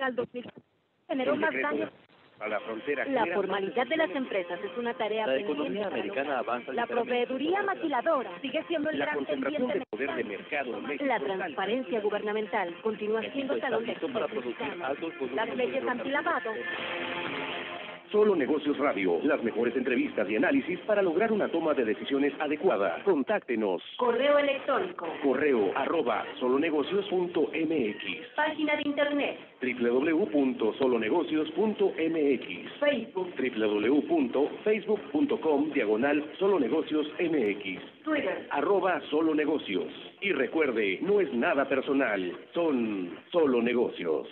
fiscal 2000 generó más daños. A la frontera. La formalidad de las empresas es una tarea La pendiente. economía americana avanza. La proveeduría maquiladora sigue siendo el La gran concentración pendiente de poder de mercado en México. La transparencia gubernamental continúa siendo talón de Listo para producir altos volúmenes Las leyes antilavado. Solo Negocios Radio, las mejores entrevistas y análisis para lograr una toma de decisiones adecuada. Contáctenos. Correo electrónico. correo@solonegocios.mx. Página de internet. www.solonegocios.mx. Facebook. www.facebook.com/solonegociosmx. Twitter. @solonegocios. Y recuerde, no es nada personal, son solo negocios.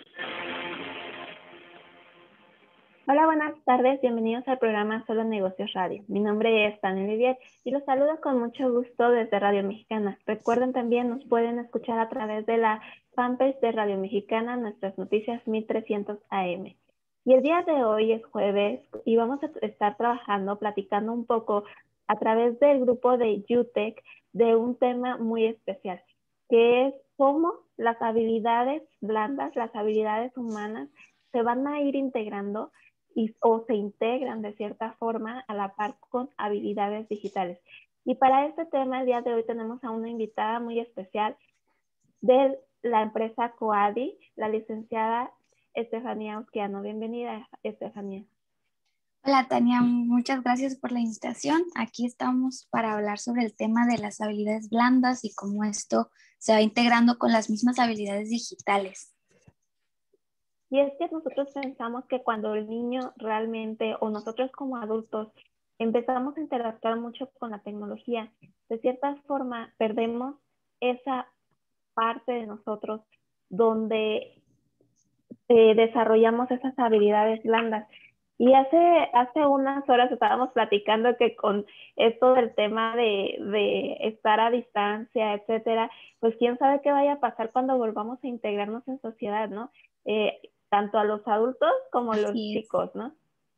Hola, buenas tardes, bienvenidos al programa Solo Negocios Radio. Mi nombre es Tania Vivier y los saludo con mucho gusto desde Radio Mexicana. Recuerden también nos pueden escuchar a través de la fanpage de Radio Mexicana, nuestras noticias 1300 AM. Y el día de hoy es jueves y vamos a estar platicando un poco a través del grupo de UTEC de un tema muy especial, que es cómo las habilidades blandas, las habilidades humanas se van a ir integrando o se integran de cierta forma a la par con habilidades digitales. Y para este tema, el día de hoy tenemos a una invitada muy especial de la empresa Coadi, la licenciada Estefanía Osquiano. Bienvenida, Estefanía. Hola, Tania, muchas gracias por la invitación. Aquí estamos para hablar sobre el tema de las habilidades blandas y cómo esto se va integrando con las mismas habilidades digitales. Y es que nosotros pensamos que cuando el niño realmente, o nosotros como adultos, empezamos a interactuar mucho con la tecnología, de cierta forma perdemos esa parte de nosotros donde desarrollamos esas habilidades blandas. Y hace unas horas estábamos platicando que con esto del tema de estar a distancia, etcétera, pues quién sabe qué vaya a pasar cuando volvamos a integrarnos en sociedad, ¿no? Tanto a los adultos como a los chicos, ¿no?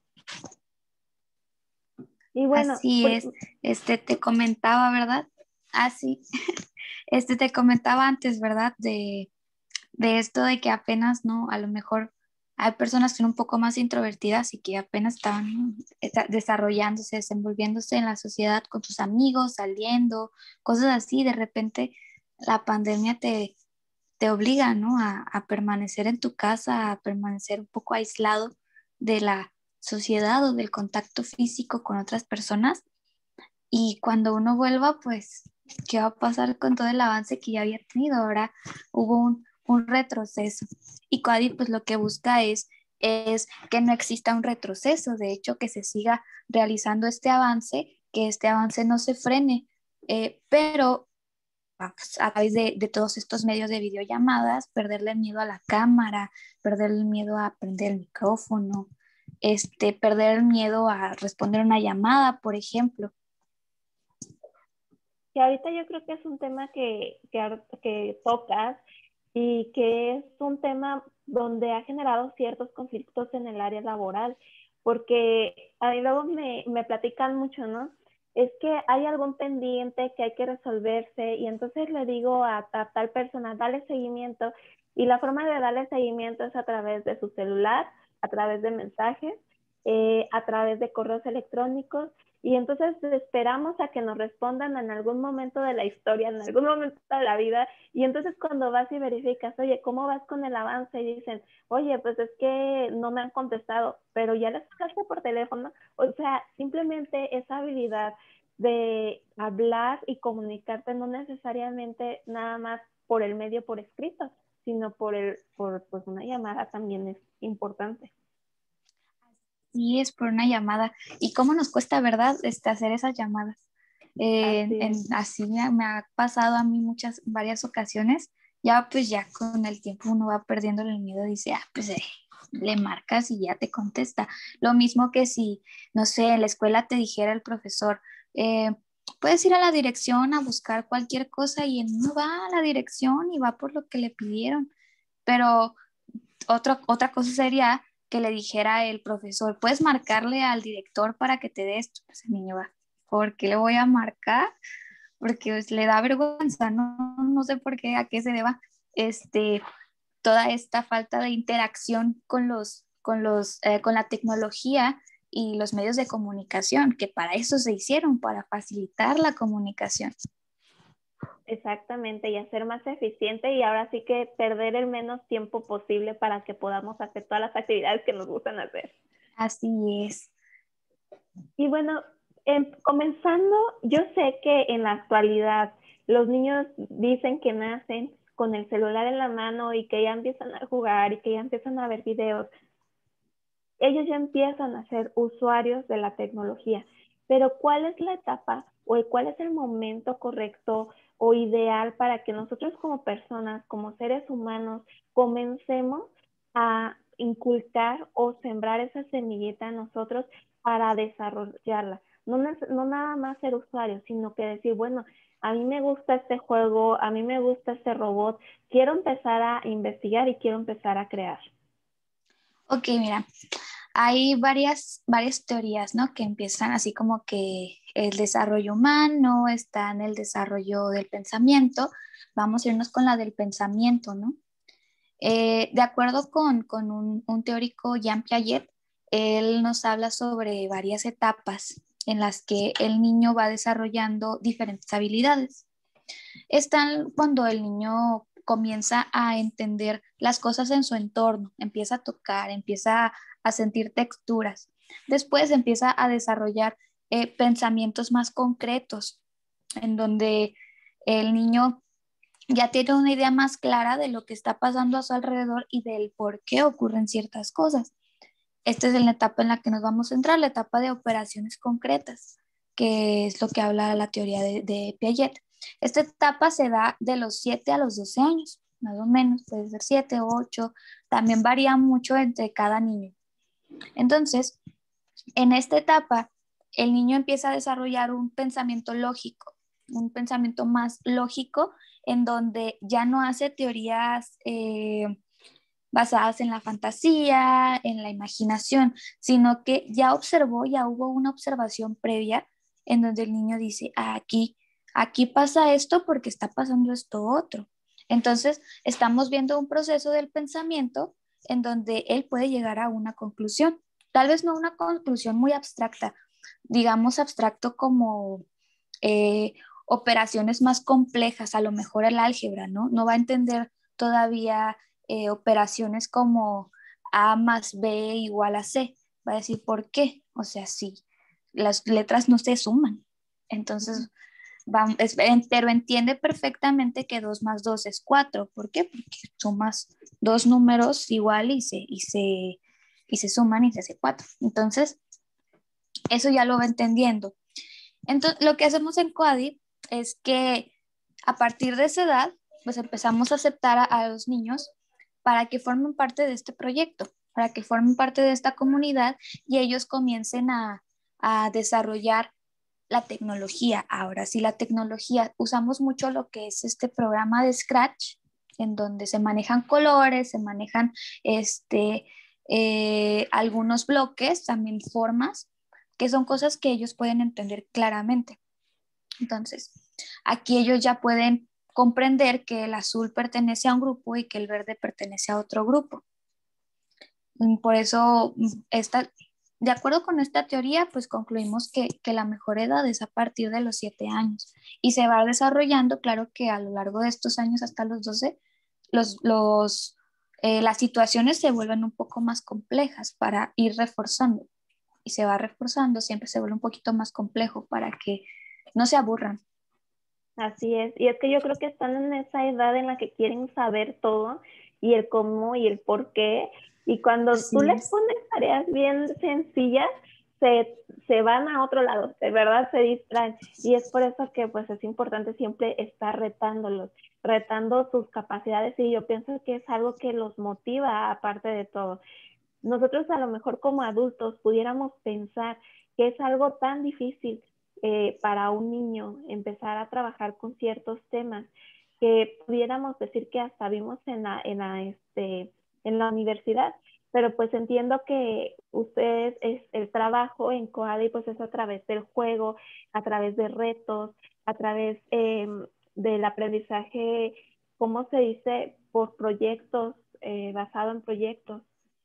Y bueno, así es, te comentaba, ¿verdad? Sí. Te comentaba antes, ¿verdad? De esto de que apenas, ¿no? A lo mejor hay personas que son un poco más introvertidas y que apenas estaban, ¿no?, desarrollándose, desenvolviéndose en la sociedad con sus amigos, saliendo, cosas así. De repente la pandemia te obliga, ¿no?, a permanecer en tu casa, a permanecer un poco aislado de la sociedad o del contacto físico con otras personas. Y cuando uno vuelva, pues, ¿qué va a pasar con todo el avance que ya había tenido? Ahora hubo un retroceso. Y Coadi, pues, lo que busca es que no exista un retroceso, de hecho, que se siga realizando este avance, que este avance no se frene, pero a través de todos estos medios de videollamadas, perderle el miedo a la cámara, perderle el miedo a prender el micrófono, perder el miedo a responder una llamada, por ejemplo. Que ahorita yo creo que es un tema que tocas y que es un tema donde ha generado ciertos conflictos en el área laboral, porque a mí luego me platican mucho, ¿no? Es que hay algún pendiente que hay que resolverse y entonces le digo a tal persona, dale seguimiento, y la forma de darle seguimiento es a través de su celular, a través de mensajes, a través de correos electrónicos, y entonces esperamos a que nos respondan en algún momento de la historia, en algún momento de la vida, y entonces cuando vas y verificas, oye, ¿cómo vas con el avance? Y dicen, oye, pues es que no me han contestado, pero ya les pasaste por teléfono. O sea, simplemente esa habilidad de hablar y comunicarte no necesariamente nada más por el medio por escrito, sino por pues una llamada también es importante. Sí, es por una llamada. ¿Y cómo nos cuesta, verdad, hacer esas llamadas? Así me ha pasado a mí varias ocasiones. Ya pues ya con el tiempo uno va perdiendo el miedo y dice, pues le marcas y ya te contesta. Lo mismo que si, no sé, en la escuela te dijera el profesor, puedes ir a la dirección a buscar cualquier cosa, y uno va a la dirección y va por lo que le pidieron. Pero otra cosa sería que le dijera el profesor, puedes marcarle al director para que te dé esto. Pues el niño va, ¿por qué le voy a marcar? Porque pues, le da vergüenza, no sé por qué, a qué se deba. toda esta falta de interacción con la tecnología y los medios de comunicación, que para eso se hicieron, para facilitar la comunicación. Exactamente, y hacer más eficiente y ahora sí que perder el menos tiempo posible para que podamos hacer todas las actividades que nos gustan hacer. Así es. Y bueno, comenzando, yo sé que en la actualidad los niños dicen que nacen con el celular en la mano y que ya empiezan a jugar y que ya empiezan a ver videos. Ellos ya empiezan a ser usuarios de la tecnología, pero ¿cuál es la etapa o cuál es el momento correcto o ideal para que nosotros como personas, como seres humanos, comencemos a inculcar o sembrar esa semillita en nosotros para desarrollarla? No nada más ser usuarios, sino que decir, bueno, a mí me gusta este juego, a mí me gusta este robot, quiero empezar a investigar y quiero empezar a crear. Ok, mira, hay varias teorías, ¿no? Que empiezan así como que el desarrollo humano está en el desarrollo del pensamiento. Vamos a irnos con la del pensamiento, ¿no? De acuerdo con un teórico, Jean Piaget, él nos habla sobre varias etapas en las que el niño va desarrollando diferentes habilidades. Están cuando el niño comienza a entender las cosas en su entorno, empieza a tocar, empieza a sentir texturas. Después empieza a desarrollar pensamientos más concretos, en donde el niño ya tiene una idea más clara de lo que está pasando a su alrededor y del por qué ocurren ciertas cosas. Esta es la etapa en la que nos vamos a entrar, la etapa de operaciones concretas, que es lo que habla la teoría de Piaget. Esta etapa se da de los 7 a los 12 años, más o menos, puede ser 7 o 8, también varía mucho entre cada niño. Entonces, en esta etapa, el niño empieza a desarrollar un pensamiento lógico, un pensamiento más lógico, en donde ya no hace teorías basadas en la fantasía, en la imaginación, sino que ya observó, ya hubo una observación previa en donde el niño dice, aquí pasa esto porque está pasando esto otro. Entonces, estamos viendo un proceso del pensamiento en donde él puede llegar a una conclusión. Tal vez no una conclusión muy abstracta, digamos abstracto como operaciones más complejas, a lo mejor el álgebra, ¿no? No va a entender todavía operaciones como A más B igual a C. Va a decir, ¿por qué? O sea, sí, las letras no se suman. Entonces, pero entiende perfectamente que 2 más 2 es 4. ¿Por qué? Porque sumas dos números igual y se suman y se hace 4. Entonces, eso ya lo va entendiendo. Entonces, lo que hacemos en COADI es que a partir de esa edad, pues empezamos a aceptar a los niños para que formen parte de este proyecto, para que formen parte de esta comunidad y ellos comiencen a desarrollar la tecnología. Ahora sí, la tecnología, usamos mucho lo que es este programa de Scratch, en donde se manejan colores, se manejan algunos bloques, también formas, que son cosas que ellos pueden entender claramente. Entonces, aquí ellos ya pueden comprender que el azul pertenece a un grupo y que el verde pertenece a otro grupo. Por eso, de acuerdo con esta teoría, pues concluimos que la mejor edad es a partir de los 7 años y se va desarrollando, claro que a lo largo de estos años hasta los 12, las situaciones se vuelven un poco más complejas para ir reforzando y se va reforzando, siempre se vuelve un poquito más complejo para que no se aburran. Así es, y es que yo creo que están en esa edad en la que quieren saber todo y el cómo y el por qué, y cuando tú les pones tareas bien sencillas, se van a otro lado, de verdad se distraen, y es por eso que pues es importante siempre estar retándolos, retando sus capacidades, y yo pienso que es algo que los motiva aparte de todo. Nosotros a lo mejor como adultos pudiéramos pensar que es algo tan difícil para un niño empezar a trabajar con ciertos temas que pudiéramos decir que hasta vimos en la universidad, pero pues entiendo que ustedes el trabajo en COADI pues es a través del juego, a través de retos, a través del aprendizaje, ¿cómo se dice? Por proyectos basado en proyectos.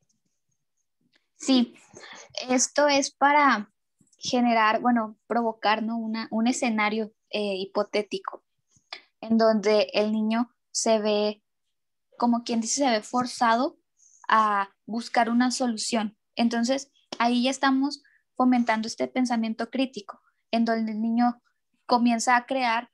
Sí, esto es para generar, bueno, provocar, ¿no? Un escenario hipotético en donde el niño se ve, como quien dice, se ve forzado a buscar una solución. Entonces, ahí ya estamos fomentando este pensamiento crítico, en donde el niño comienza a crear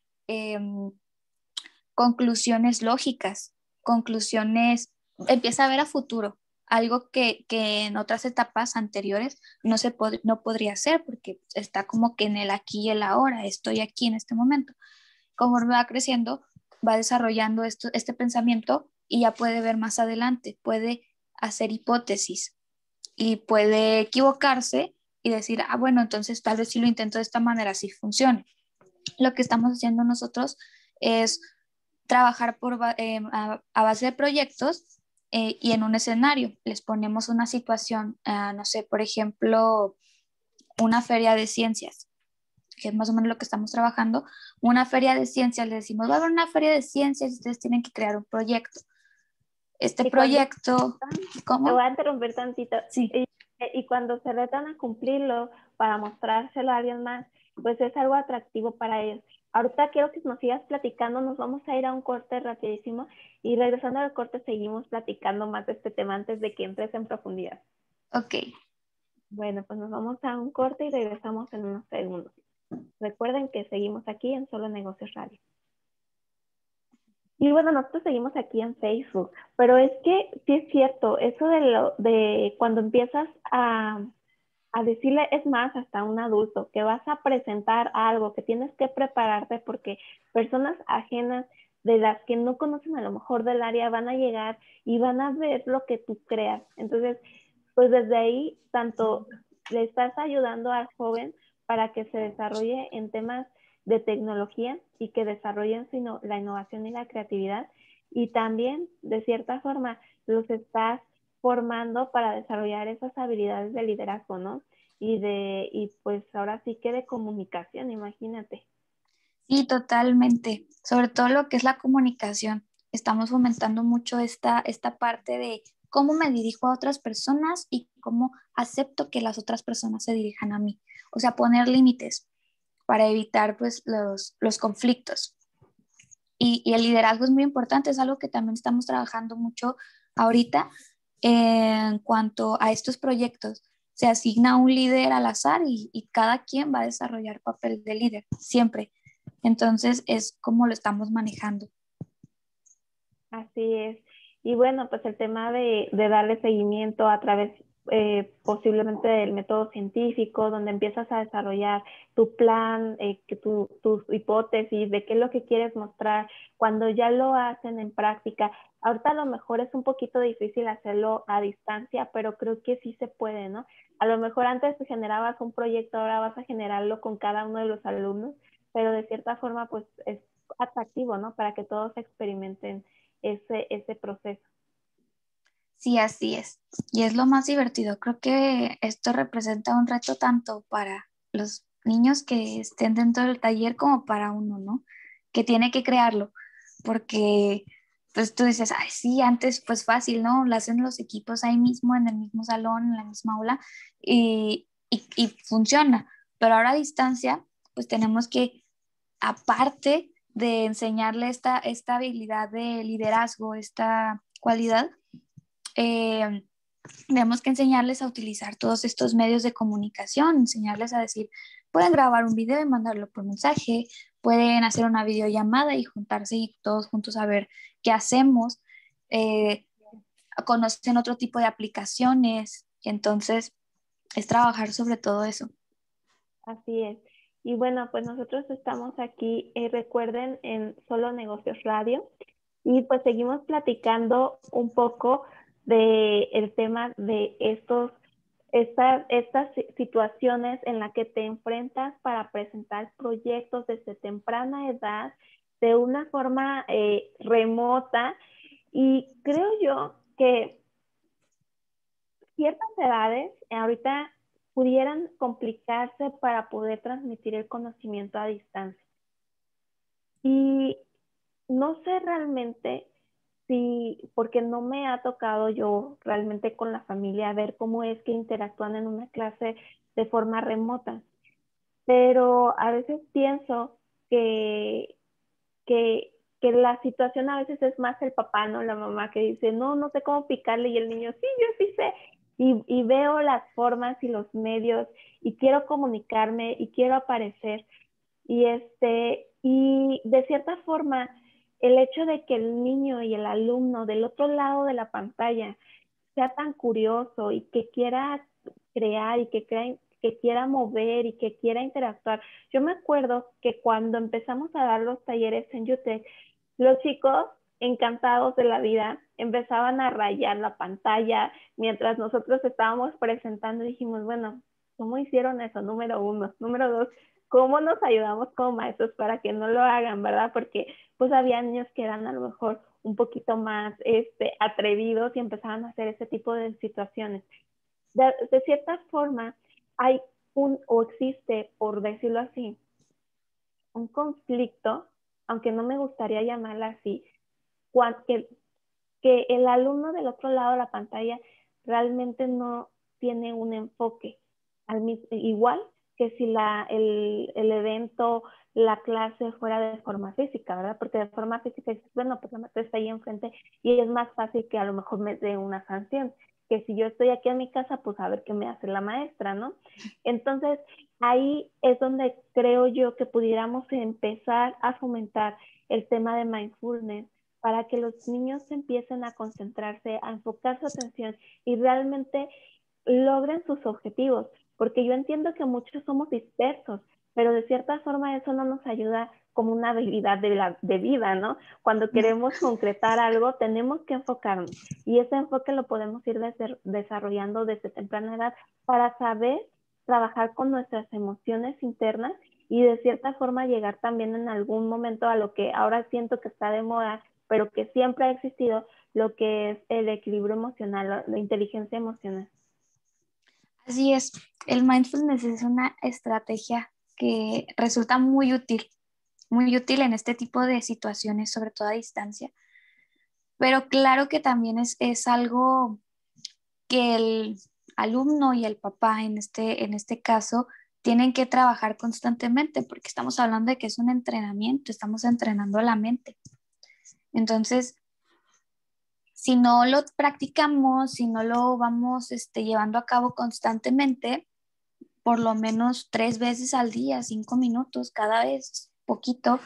conclusiones lógicas, conclusiones, empieza a ver a futuro, algo que en otras etapas anteriores no podría hacer porque está como que en el aquí y el ahora, estoy aquí en este momento. Conforme va creciendo, va desarrollando este pensamiento y ya puede ver más adelante, puede hacer hipótesis y puede equivocarse y decir, ah, bueno, entonces tal vez si lo intento de esta manera, sí funcione. Lo que estamos haciendo nosotros es trabajar a base de proyectos y en un escenario. Les ponemos una situación, no sé, por ejemplo, una feria de ciencias, que es más o menos lo que estamos trabajando. Una feria de ciencias, le decimos, va a haber una feria de ciencias y ustedes tienen que crear un proyecto. Este proyecto, ¿cómo? Te voy a interrumpir tantito. Sí. Y cuando se retan a cumplirlo para mostrárselo a alguien más, pues es algo atractivo para ellos. Ahorita quiero que nos sigas platicando, nos vamos a ir a un corte rapidísimo y regresando al corte seguimos platicando más de este tema antes de que entres en profundidad. Ok. Bueno, pues nos vamos a un corte y regresamos en unos segundos. Recuerden que seguimos aquí en Solo Negocios Radio. Y bueno, nosotros seguimos aquí en Facebook, pero es que sí es cierto, eso de cuando empiezas a decirle, es más, hasta un adulto, que vas a presentar algo, que tienes que prepararte porque personas ajenas de las que no conocen a lo mejor del área van a llegar y van a ver lo que tú creas. Entonces, pues desde ahí, tanto le estás ayudando al joven para que se desarrolle en temas de tecnología y que desarrollen la innovación y la creatividad, y también, de cierta forma, los estás formando para desarrollar esas habilidades de liderazgo, ¿no? Y pues ahora sí que de comunicación, imagínate. Sí, totalmente. Sobre todo lo que es la comunicación. Estamos fomentando mucho esta parte de cómo me dirijo a otras personas y cómo acepto que las otras personas se dirijan a mí. O sea, poner límites para evitar pues los conflictos. Y el liderazgo es muy importante, es algo que también estamos trabajando mucho ahorita en cuanto a estos proyectos. Se asigna un líder al azar y cada quien va a desarrollar papel de líder, siempre. Entonces es como lo estamos manejando. Así es. Y bueno, pues el tema de darle seguimiento a través posiblemente del método científico, donde empiezas a desarrollar tu plan, tus hipótesis de qué es lo que quieres mostrar, cuando ya lo hacen en práctica. Ahorita a lo mejor es un poquito difícil hacerlo a distancia, pero creo que sí se puede, ¿no? A lo mejor antes generabas un proyecto, ahora vas a generarlo con cada uno de los alumnos, pero de cierta forma pues es atractivo, ¿no? Para que todos experimenten ese proceso. Sí, así es. Y es lo más divertido. Creo que esto representa un reto tanto para los niños que estén dentro del taller como para uno, ¿no? Que tiene que crearlo. Porque pues tú dices, ay, sí, antes pues fácil, ¿no? Lo hacen los equipos ahí mismo, en el mismo salón, en la misma aula, y funciona. Pero ahora a distancia, pues tenemos que, aparte de enseñarle esta habilidad de liderazgo, esta cualidad, eh, tenemos que enseñarles a utilizar todos estos medios de comunicación, enseñarles a decir, pueden grabar un video y mandarlo por mensaje, pueden hacer una videollamada y juntarse y todos juntos a ver qué hacemos, eh, conocen otro tipo de aplicaciones, entonces es trabajar sobre todo eso. Así es. Y bueno, pues nosotros estamos aquí, recuerden, en Solo Negocios Radio, y pues seguimos platicando un poco de el tema de estas situaciones en las que te enfrentas para presentar proyectos desde temprana edad de una forma remota. Y creo yo que ciertas edades ahorita pudieran complicarse para poder transmitir el conocimiento a distancia. Y no sé realmente sí, porque no me ha tocado yo realmente con la familia ver cómo es que interactúan en una clase de forma remota, pero a veces pienso que, que la situación a veces es más el papá, ¿no? La mamá que dice, no, no sé cómo picarle y el niño, sí, yo sí sé. Y veo las formas y los medios y quiero comunicarme y quiero aparecer. Y de cierta forma, el hecho de que el niño y el alumno del otro lado de la pantalla sea tan curioso y que quiera crear y que quiera mover y que quiera interactuar. Yo me acuerdo que cuando empezamos a dar los talleres en UTEC, los chicos encantados de la vida empezaban a rayar la pantalla mientras nosotros estábamos presentando y dijimos, bueno, ¿cómo hicieron eso? Número uno. Número dos, ¿cómo nos ayudamos como maestros para que no lo hagan, verdad? Porque pues había niños que eran a lo mejor un poquito más atrevidos y empezaban a hacer ese tipo de situaciones. De cierta forma, hay o existe, por decirlo así, un conflicto, aunque no me gustaría llamarla así, que, que el alumno del otro lado de la pantalla realmente no tiene un enfoque igual que si el evento, la clase fuera de forma física, ¿verdad? Porque de forma física dices, bueno, pues la maestra está ahí enfrente y es más fácil que a lo mejor me dé una sanción, que si yo estoy aquí en mi casa, pues a ver qué me hace la maestra, ¿no? Entonces, ahí es donde creo yo que pudiéramos empezar a fomentar el tema de mindfulness para que los niños empiecen a concentrarse, a enfocar su atención y realmente logren sus objetivos, porque yo entiendo que muchos somos dispersos, pero de cierta forma eso no nos ayuda como una habilidad de vida, ¿no? Cuando No. queremos concretar algo, tenemos que enfocarnos y ese enfoque lo podemos ir desarrollando desde temprana edad para saber trabajar con nuestras emociones internas y de cierta forma llegar también en algún momento a lo que ahora siento que está de moda, pero que siempre ha existido, lo que es el equilibrio emocional, la inteligencia emocional. Así es, el mindfulness es una estrategia que resulta muy útil en este tipo de situaciones, sobre todo a distancia. Pero claro que también es algo que el alumno y el papá en este caso tienen que trabajar constantemente porque estamos hablando de que es un entrenamiento, estamos entrenando la mente. Entonces, si no lo practicamos, si no lo vamos llevando a cabo constantemente, por lo menos 3 veces al día, 5 minutos, cada vez poquito,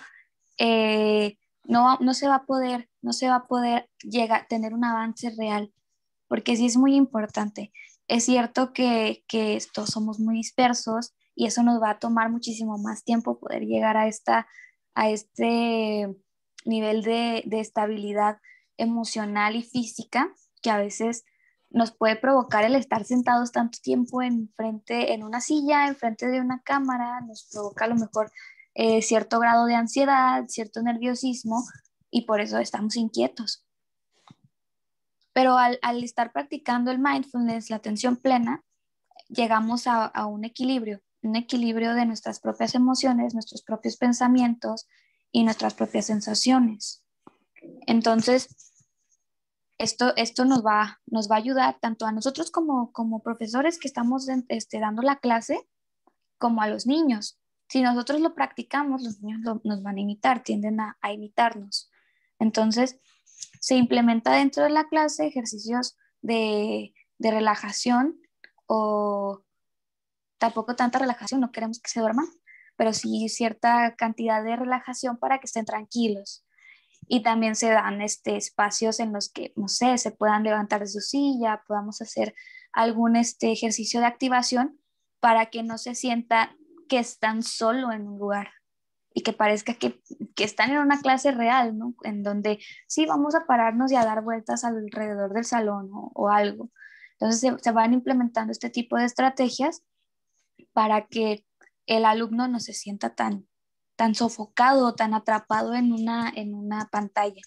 no no se va a poder llegar a tener un avance real, porque sí es muy importante. Es cierto que estos somos muy dispersos y eso nos va a tomar muchísimo más tiempo poder llegar a este nivel de estabilidad emocional y física que a veces nos puede provocar el estar sentados tanto tiempo en una silla, enfrente de una cámara, nos provoca a lo mejor cierto grado de ansiedad, cierto nerviosismo y por eso estamos inquietos. Pero al estar practicando el mindfulness, la atención plena, llegamos a un equilibrio de nuestras propias emociones, nuestros propios pensamientos y nuestras propias sensaciones. Entonces, esto nos va a ayudar tanto a nosotros como profesores que estamos dando la clase, como a los niños. Si nosotros lo practicamos, los niños nos van a imitar, tienden a imitarnos. Entonces, se implementa dentro de la clase ejercicios de relajación o tampoco tanta relajación, no queremos que se duerman, pero sí cierta cantidad de relajación para que estén tranquilos. Y también se dan espacios en los que, no sé, se puedan levantar de su silla, podamos hacer algún ejercicio de activación para que no se sienta que están solo en un lugar y que parezca que están en una clase real, ¿no? En donde sí vamos a pararnos y a dar vueltas alrededor del salón o algo. Entonces se van implementando este tipo de estrategias para que el alumno no se sienta tan sofocado, tan atrapado en una pantalla.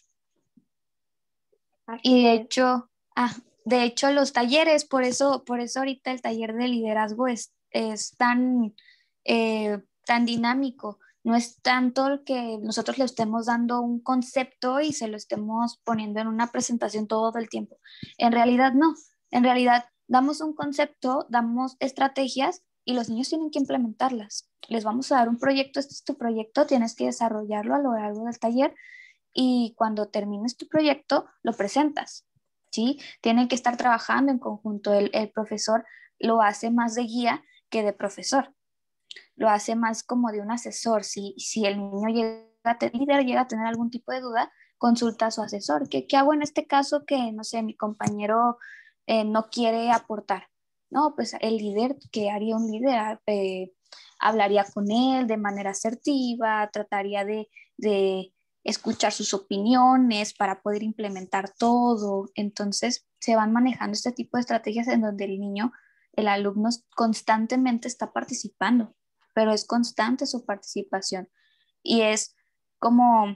Así Y es. de hecho los talleres, por eso ahorita el taller de liderazgo es tan dinámico. no es tanto el que nosotros le estemos dando un concepto y se lo estemos poniendo en una presentación todo el tiempo. En realidad no, en realidad damos un concepto, damos estrategias y los niños tienen que implementarlas. Les vamos a dar un proyecto, este es tu proyecto, tienes que desarrollarlo a lo largo del taller y cuando termines tu proyecto lo presentas, ¿sí? Tienen que estar trabajando en conjunto. El profesor lo hace más de guía que de profesor, lo hace más como de un asesor. Si el niño líder llega a tener algún tipo de duda, consulta a su asesor. ¿Qué hago en este caso que, no sé, mi compañero no quiere aportar? No, pues el líder, ¿qué haría un líder? Hablaría con él de manera asertiva, trataría de escuchar sus opiniones para poder implementar todo. Entonces, se van manejando este tipo de estrategias en donde el niño, el alumno constantemente está participando, pero es constante su participación y es como,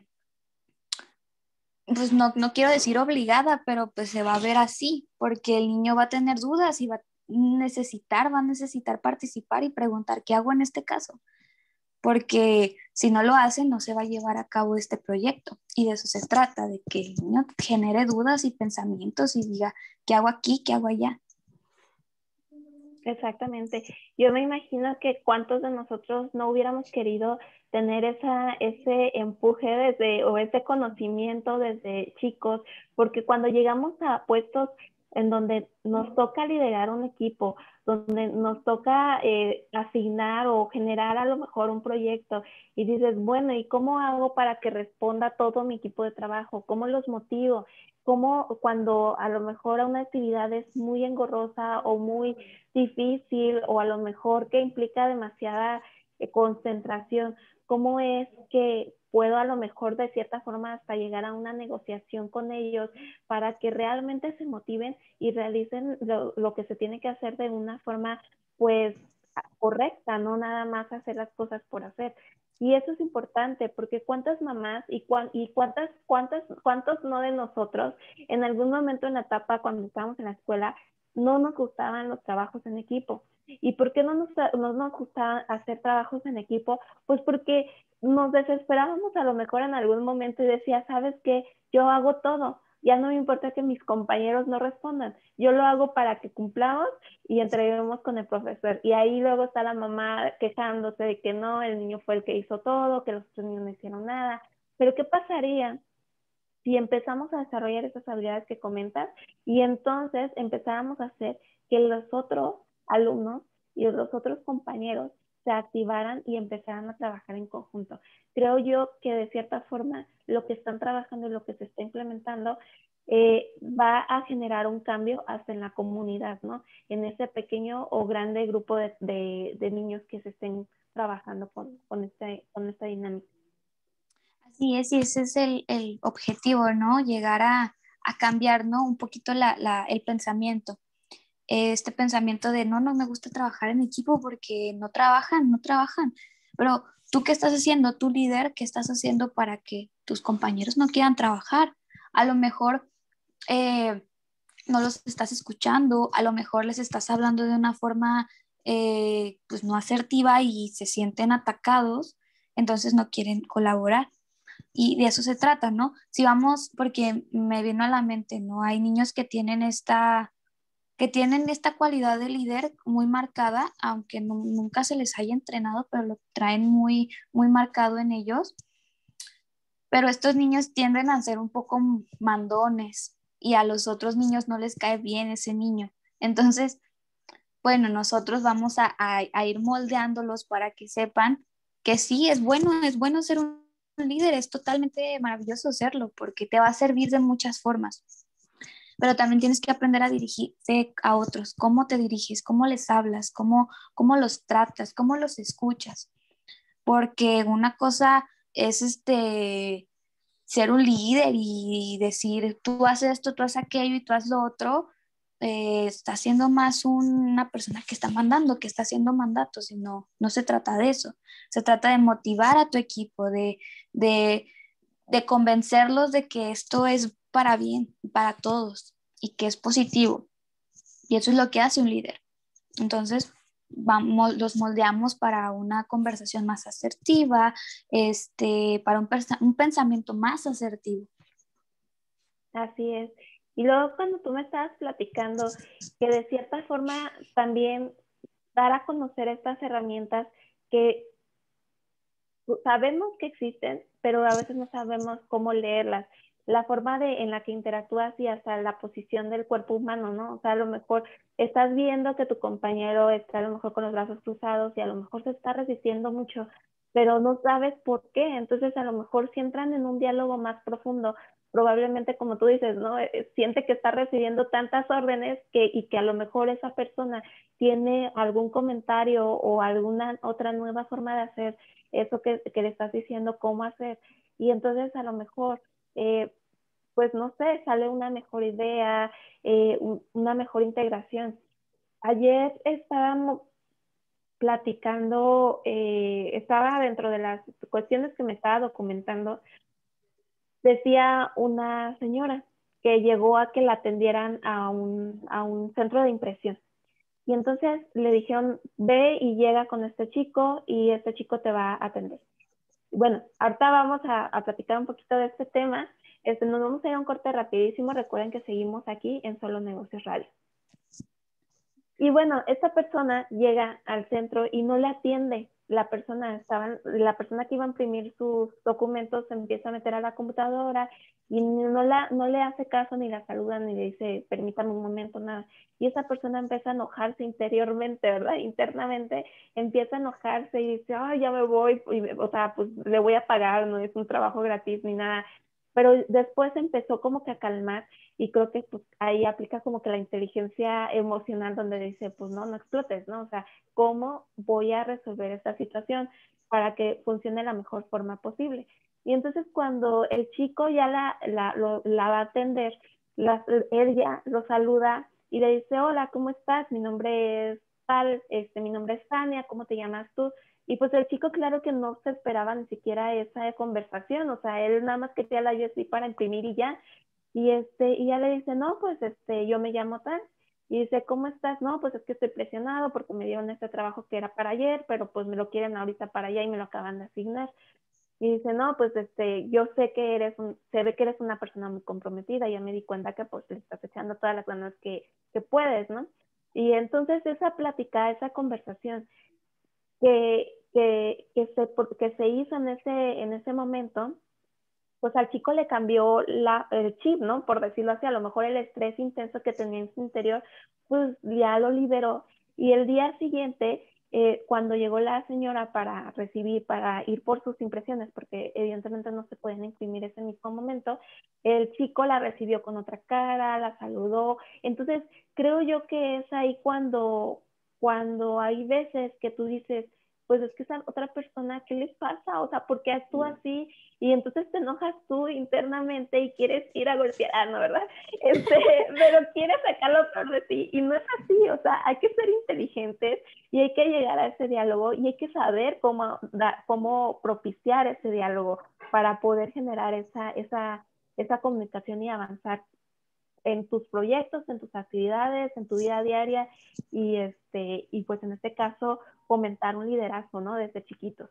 pues no quiero decir obligada, pero pues se va a ver así, porque el niño va a tener dudas y va a necesitar participar y preguntar qué hago en este caso, porque si no lo hace no se va a llevar a cabo este proyecto y de eso se trata, de que el niño genere dudas y pensamientos y diga, ¿qué hago aquí? ¿Qué hago allá? Exactamente. Yo me imagino que cuántos de nosotros no hubiéramos querido tener ese empuje o ese conocimiento desde chicos, porque cuando llegamos a puestos en donde nos toca liderar un equipo, donde nos toca asignar o generar a lo mejor un proyecto y dices, bueno, ¿y cómo hago para que responda todo mi equipo de trabajo? ¿Cómo los motivo? ¿Cómo cuando a lo mejor una actividad es muy engorrosa o muy difícil o a lo mejor que implica demasiada concentración? ¿Cómo es que puedo a lo mejor de cierta forma hasta llegar a una negociación con ellos para que realmente se motiven y realicen lo que se tiene que hacer de una forma pues correcta, no nada más hacer las cosas por hacer? Y eso es importante porque cuántas mamás y cuántos no de nosotros en algún momento en la etapa cuando estábamos en la escuela no nos gustaban los trabajos en equipo. ¿Y por qué no nos gustaba hacer trabajos en equipo? Pues porque nos desesperábamos a lo mejor en algún momento y decía, ¿sabes qué? Yo hago todo. Ya no me importa que mis compañeros no respondan. Yo lo hago para que cumplamos y entreguemos con el profesor. Y ahí luego está la mamá quejándose de que no, el niño fue el que hizo todo, que los otros niños no hicieron nada. Pero ¿qué pasaría si empezamos a desarrollar esas habilidades que comentas y entonces empezáramos a hacer que los otros alumnos y los otros compañeros se activaran y empezaran a trabajar en conjunto? Creo yo que de cierta forma lo que están trabajando y lo que se está implementando va a generar un cambio hasta en la comunidad, ¿no? En ese pequeño o grande grupo de niños que se estén trabajando con esta dinámica. Así es, y ese es el objetivo, ¿no? Llegar a cambiar, ¿no? Un poquito el pensamiento. Este pensamiento de no me gusta trabajar en equipo porque no trabajan. Pero tú qué estás haciendo, tú líder, ¿qué estás haciendo para que tus compañeros no quieran trabajar? A lo mejor no los estás escuchando, a lo mejor les estás hablando de una forma pues no asertiva y se sienten atacados, entonces no quieren colaborar. Y de eso se trata, ¿no? Si vamos, porque me vino a la mente, ¿no? Hay niños que tienen esta cualidad de líder muy marcada, aunque nunca se les haya entrenado, pero lo traen muy, muy marcado en ellos. Pero estos niños tienden a ser un poco mandones y a los otros niños no les cae bien ese niño. Entonces, bueno, nosotros vamos a ir moldeándolos para que sepan que sí, es bueno ser un líder, es totalmente maravilloso serlo porque te va a servir de muchas formas. Pero también tienes que aprender a dirigirte a otros, cómo te diriges, cómo les hablas, cómo los tratas, cómo los escuchas. Porque una cosa es ser un líder y decir, tú haces esto, tú haces aquello y tú haces lo otro, está siendo más una persona que está mandando, que está haciendo mandatos, y no se trata de eso. Se trata de motivar a tu equipo, de, de convencerlos de que esto es para bien, para todos y que es positivo. Y eso es lo que hace un líder. Entonces, los moldeamos para una conversación más asertiva, para un pensamiento más asertivo. Así es. Y luego cuando tú me estabas platicando que de cierta forma también dar a conocer estas herramientas que sabemos que existen, pero a veces no sabemos cómo leerlas. La forma en la que interactúas y hasta la posición del cuerpo humano, ¿no? O sea, a lo mejor estás viendo que tu compañero está a lo mejor con los brazos cruzados y a lo mejor se está resistiendo mucho, pero no sabes por qué. Entonces, a lo mejor si entran en un diálogo más profundo, probablemente como tú dices, ¿no? Siente que está recibiendo tantas órdenes y que a lo mejor esa persona tiene algún comentario o alguna otra nueva forma de hacer eso que le estás diciendo cómo hacer. Y entonces a lo mejor, pues no sé, sale una mejor idea, una mejor integración. Ayer estábamos platicando, estaba dentro de las cuestiones que me estaba documentando, decía una señora que llegó a que la atendieran a un centro de impresión. Y entonces le dijeron, ve y llega con este chico y este chico te va a atender. Bueno, ahorita vamos a platicar un poquito de este tema. Nos vamos a ir a un corte rapidísimo. Recuerden que seguimos aquí en Solo Negocios Radio. Y bueno, esta persona llega al centro y no le atiende. La persona que iba a imprimir sus documentos se empieza a meter a la computadora y no le hace caso, ni la saluda, ni le dice, permítame un momento, nada. Y esa persona empieza a enojarse interiormente, ¿verdad? Internamente empieza a enojarse y dice, ay, ya me voy, o sea, pues le voy a pagar, no es un trabajo gratis ni nada. Pero después empezó como que a calmar y creo que pues ahí aplica como que la inteligencia emocional donde dice, pues no explotes, ¿no? O sea, ¿cómo voy a resolver esta situación para que funcione de la mejor forma posible? Y entonces cuando el chico ya la va a atender, él ya lo saluda y le dice, hola, ¿cómo estás? Mi nombre es tal, mi nombre es Tania, ¿cómo te llamas tú? Y pues el chico claro que no se esperaba ni siquiera esa conversación, o sea, él nada más quería la USB para imprimir y ya. Y ya le dice, no, pues yo me llamo tal. Y dice, ¿cómo estás? No, pues es que estoy presionado porque me dieron este trabajo que era para ayer, pero pues me lo quieren ahorita para allá y me lo acaban de asignar. Y dice, no, pues yo sé que se ve que eres una persona muy comprometida, ya me di cuenta que pues le estás echando todas las ganas que puedes, ¿no? Y entonces esa plática, esa conversación que se hizo en ese momento, pues al chico le cambió el chip, ¿no? Por decirlo así, a lo mejor el estrés intenso que tenía en su interior, pues ya lo liberó. Y el día siguiente, cuando llegó la señora para ir por sus impresiones, porque evidentemente no se pueden imprimir ese mismo momento, el chico la recibió con otra cara, la saludó. Entonces, creo yo que es ahí cuando hay veces que tú dices, pues es que esa otra persona, ¿qué les pasa? O sea, ¿por qué actúa así? Y entonces te enojas tú internamente y quieres ir a golpear, ¿no? ¿Verdad? Pero quieres sacar lo peor de ti y no es así, o sea, hay que ser inteligentes y hay que llegar a ese diálogo y hay que saber cómo propiciar ese diálogo para poder generar esa comunicación y avanzar en tus proyectos, en tus actividades, en tu vida diaria y pues en este caso fomentar un liderazgo, ¿no? Desde chiquitos.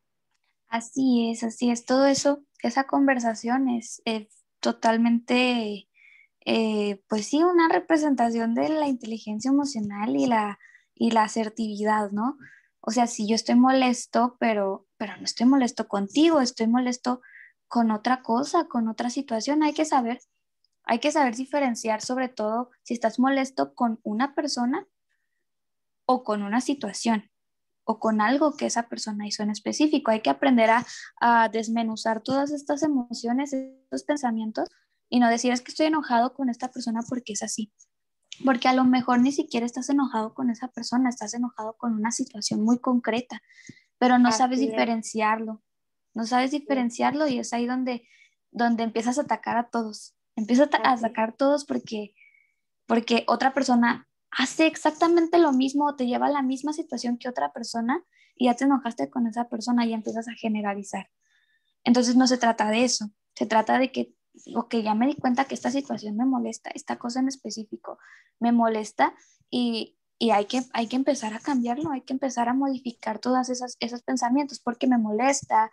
Así es. Todo eso, esa conversación es totalmente, pues sí, una representación de la inteligencia emocional y la asertividad, ¿no? O sea, si yo estoy molesto, pero no estoy molesto contigo, estoy molesto con otra cosa, con otra situación, hay que saber diferenciar, sobre todo si estás molesto con una persona o con una situación o con algo que esa persona hizo en específico. Hay que aprender a desmenuzar todas estas emociones, estos pensamientos y no decir es que estoy enojado con esta persona porque es así. Porque a lo mejor ni siquiera estás enojado con esa persona, estás enojado con una situación muy concreta, pero no sabes diferenciarlo. No sabes diferenciarlo y es ahí donde empiezas a atacar a todos. Empiezas a sacar a todos porque otra persona hace exactamente lo mismo o te lleva a la misma situación que otra persona y ya te enojaste con esa persona y ya empiezas a generalizar. Entonces no se trata de eso, se trata de que, ok, ya me di cuenta que esta situación me molesta, esta cosa en específico me molesta y y hay que empezar a cambiarlo, hay que empezar a modificar todos esos pensamientos, porque me molesta,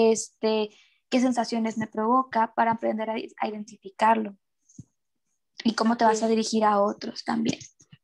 qué sensaciones me provoca, para aprender a identificarlo y cómo te vas a dirigir a otros también.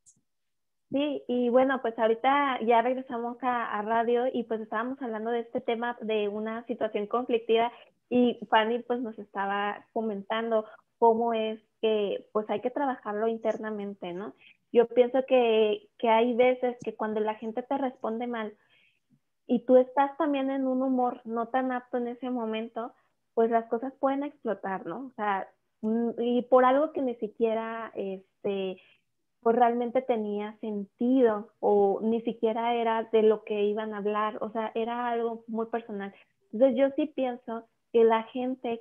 Sí, y bueno, pues ahorita ya regresamos a radio y pues estábamos hablando de este tema de una situación conflictiva y Fanny pues nos estaba comentando cómo es que pues hay que trabajarlo internamente, ¿no? Yo pienso que hay veces que cuando la gente te responde mal y tú estás también en un humor no tan apto en ese momento, pues las cosas pueden explotar, ¿no? O sea, y por algo que ni siquiera, pues realmente tenía sentido o ni siquiera era de lo que iban a hablar, o sea, era algo muy personal. Entonces yo sí pienso que la gente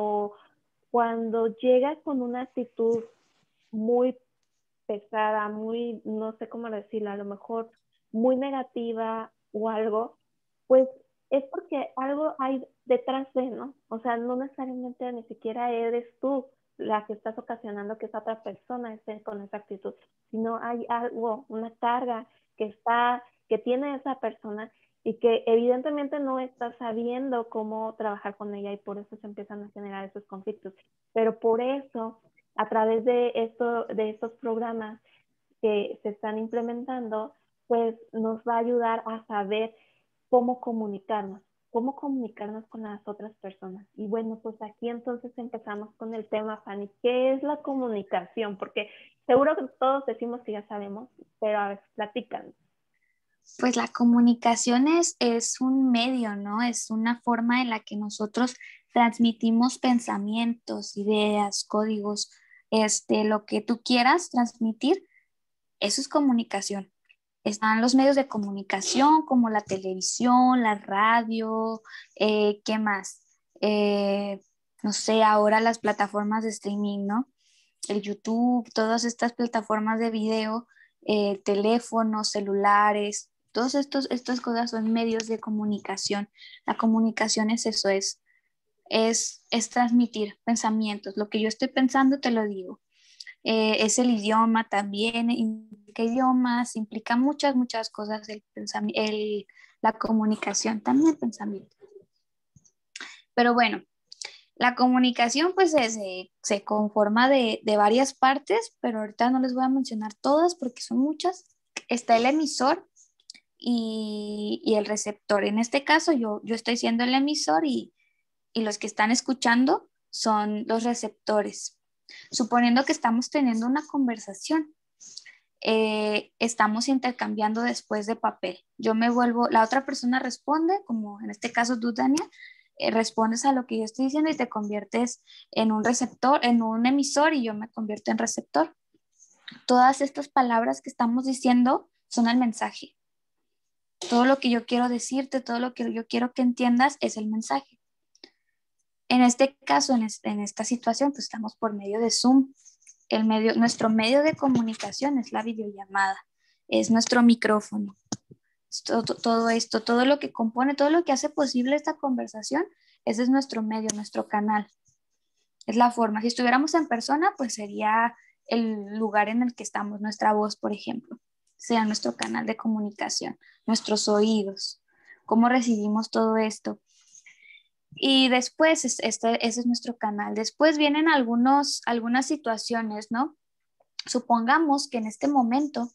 cuando llega con una actitud muy pesada, muy, no sé cómo decirlo, a lo mejor muy negativa o algo, pues es porque algo hay detrás de, ¿no? O sea, no necesariamente ni siquiera eres tú la que estás ocasionando que esa otra persona esté con esa actitud, sino hay algo, una carga que tiene esa persona y que evidentemente no está sabiendo cómo trabajar con ella y por eso se empiezan a generar esos conflictos. Pero por eso, a través de estos programas que se están implementando, pues nos va a ayudar a saber cómo comunicarnos con las otras personas. Y bueno, pues aquí entonces empezamos con el tema, Fanny. ¿Qué es la comunicación? Porque seguro que todos decimos que ya sabemos, pero a ver, platican. Pues la comunicación es un medio, ¿no? Es una forma en la que nosotros transmitimos pensamientos, ideas, códigos, lo que tú quieras transmitir, eso es comunicación. Están los medios de comunicación como la televisión, la radio, ¿qué más? No sé, ahora las plataformas de streaming, ¿no? El YouTube, todas estas plataformas de video, teléfonos, celulares, todas estas cosas son medios de comunicación. La comunicación es eso, es transmitir pensamientos. Lo que yo estoy pensando te lo digo. Es el idioma también, implica idiomas, implica muchas cosas, la comunicación, también el pensamiento. Pero bueno, la comunicación pues se conforma de varias partes, pero ahorita no les voy a mencionar todas porque son muchas. Está el emisor y el receptor. En este caso yo estoy siendo el emisor y los que están escuchando son los receptores. Suponiendo que estamos teniendo una conversación, estamos intercambiando después de papel. La otra persona responde, como en este caso tú, Dania, respondes a lo que yo estoy diciendo y te conviertes en un receptor, en un emisor y yo me convierto en receptor. Todas estas palabras que estamos diciendo son el mensaje. Todo lo que yo quiero decirte, todo lo que yo quiero que entiendas es el mensaje. En este caso, en esta situación, pues estamos por medio de Zoom. Nuestro medio de comunicación es la videollamada, es nuestro micrófono. Todo esto, todo lo que compone, todo lo que hace posible esta conversación, ese es nuestro medio, nuestro canal. Es la forma. Si estuviéramos en persona, pues sería el lugar en el que estamos, nuestra voz, por ejemplo, sea nuestro canal de comunicación, nuestros oídos, cómo recibimos todo esto. Y después, ese es nuestro canal. Después vienen algunas situaciones, ¿no? Supongamos que en este momento,